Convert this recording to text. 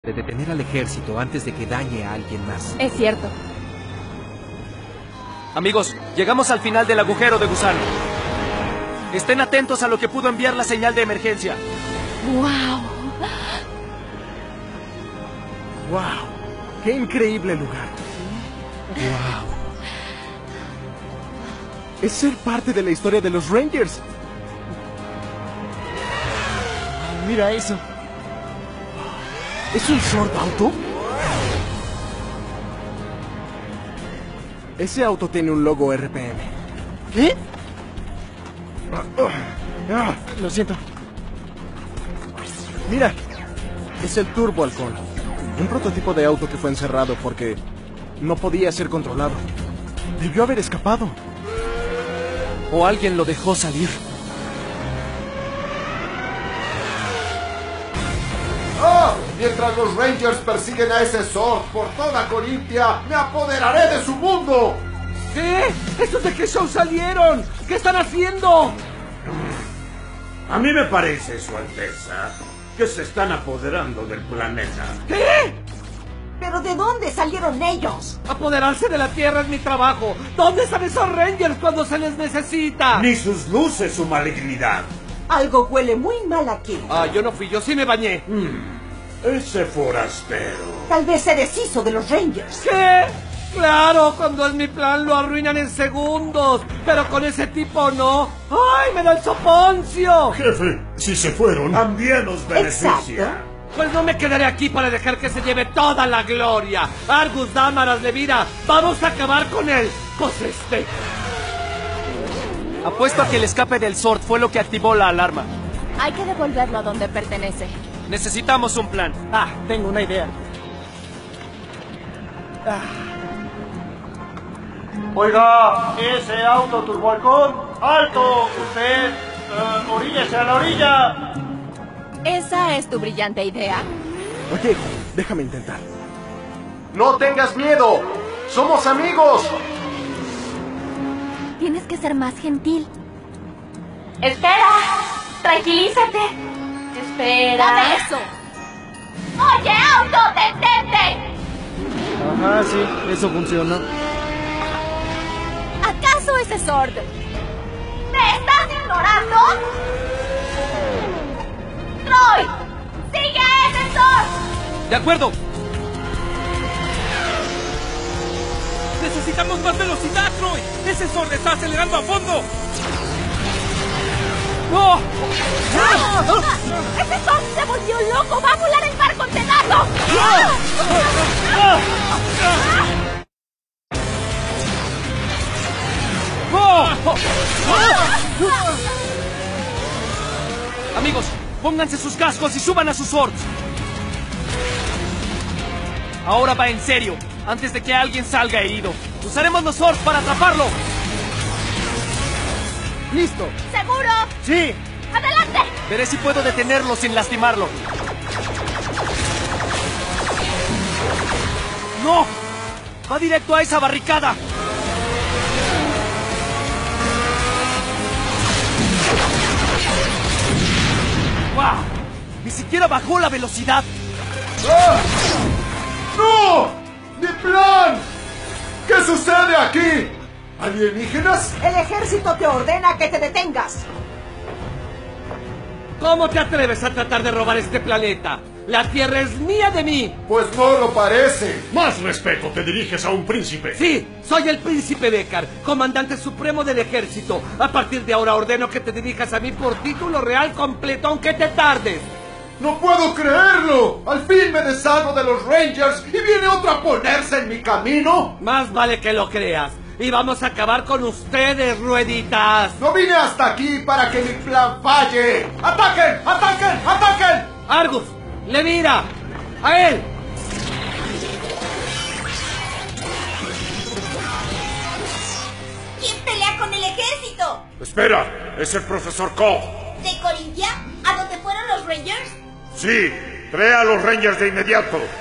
de detener al ejército antes de que dañe a alguien más. Es cierto. Amigos, llegamos al final del agujero de gusano. Estén atentos a lo que pudo enviar la señal de emergencia. ¡Wow! ¡Wow! ¡Qué increíble lugar! ¡Wow! Es ser parte de la historia de los Rangers. Mira eso. ¿Es un Sword Auto? Ese auto tiene un logo RPM. ¿Qué? Lo siento. Mira, es el Turbo Halcón. Un prototipo de auto que fue encerrado porque no podía ser controlado. Debió haber escapado. O alguien lo dejó salir. ¡Oh! Mientras los Rangers persiguen a ese Zord por toda Corintia, me apoderaré de su mundo. ¿Qué? ¿Estos de qué show salieron? ¿Qué están haciendo? A mí me parece, Su Alteza, que se están apoderando del planeta. ¿Qué? ¿Pero de dónde salieron ellos? Apoderarse de la Tierra es mi trabajo. ¿Dónde están esos Rangers cuando se les necesita? Ni sus luces su malignidad. Algo huele muy mal aquí. Ah, yo no fui, yo sí me bañé. Ese forastero. Tal vez se deshizo de los Rangers. ¿Qué? Claro, cuando es mi plan lo arruinan en segundos. Pero con ese tipo no. ¡Ay, me da el soponcio! Jefe, si se fueron, también nos beneficia. Exacto. Pues no me quedaré aquí para dejar que se lleve toda la gloria. Argus, Damaras, Levira, vamos a acabar con él. Pues Apuesto a que el escape del Zord fue lo que activó la alarma. Hay que devolverlo a donde pertenece. Necesitamos un plan. Tengo una idea. Oiga, ese auto turbohalcón, alto, usted, oríllese a la orilla. ¿Esa es tu brillante idea? Oye, déjame intentar. No tengas miedo. Somos amigos. Tienes que ser más gentil. ¡Espera! ¡Tranquilízate! ¡Espera! ¡Dame eso! ¡Oye, auto, detente! Ajá, sí, eso funcionó. ¿Acaso ese Zord? ¿Me estás ignorando? ¡Troy! ¡Sigue a ese Zord! ¡De acuerdo! ¡Necesitamos más velocidad, Troy! ¡Ese Zord está acelerando a fondo! ¡No! ¡Ese Zord se volvió loco! ¡Va a volar el mar condenado! Amigos, pónganse sus cascos y suban a sus Zords. Ahora va en serio, antes de que alguien salga herido. Usaremos los Zords para atraparlo. ¡Listo! ¿Seguro? ¡Sí! ¡Adelante! Veré si puedo detenerlo sin lastimarlo. ¡No! ¡Va directo a esa barricada! ¡Wow! Ni siquiera bajó la velocidad. ¡No! ¡Mi plan! ¿Qué sucede aquí? ¿Alienígenas? El ejército te ordena que te detengas. ¿Cómo te atreves a tratar de robar este planeta? La Tierra es mía de mí. Pues no lo parece. Más respeto, te diriges a un príncipe. Sí, soy el príncipe Deckard, comandante supremo del ejército. A partir de ahora ordeno que te dirijas a mí por título real completo, aunque te tardes. ¡No puedo creerlo! ¡Al fin me deshago de los Rangers y viene otro a ponerse en mi camino! Más vale que lo creas. Y vamos a acabar con ustedes, rueditas. No vine hasta aquí para que mi plan falle. ¡Ataquen! ¡Ataquen! ¡Ataquen! Argus, Levira, a él. ¿Quién pelea con el ejército? Espera, es el profesor Koch. ¿De Corintia? ¿A dónde fueron los Rangers? Sí, trae a los Rangers de inmediato.